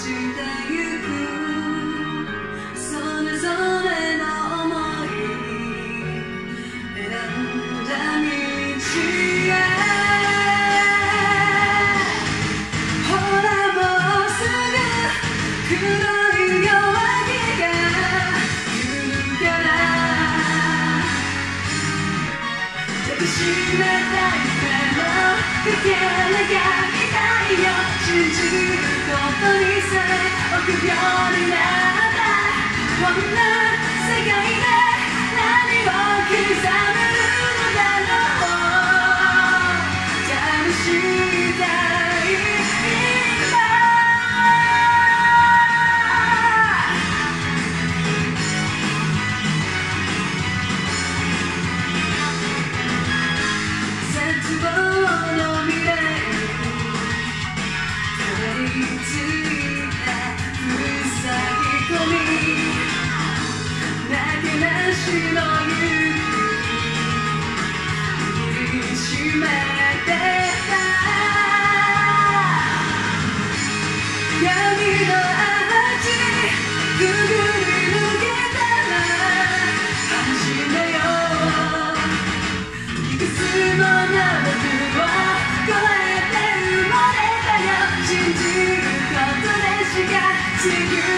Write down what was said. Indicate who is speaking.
Speaker 1: してゆくそれぞれの想い選んだ道へほらもうすぐ黒い夜明けが来るから抱きしめた夢のかけらが見たいよ信じることにさえ臆病になったこんな世界で何を刻むのだろう試したい今絶望の未来たどり着いた塞ぎ込みなけなしの勇気握りしめてた闇の味くぐり抜けたら始めよういくつもの僕を超えて生まれたよ信じることでしか地球